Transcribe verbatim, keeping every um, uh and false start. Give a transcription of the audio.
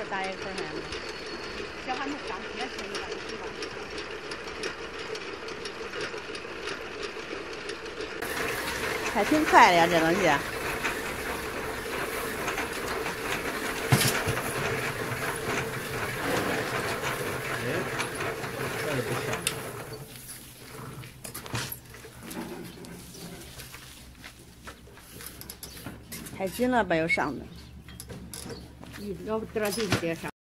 打一块钱。叫他们上街去，你看知道。还挺快的呀，这东西。太紧了吧，又上的。要不得地上。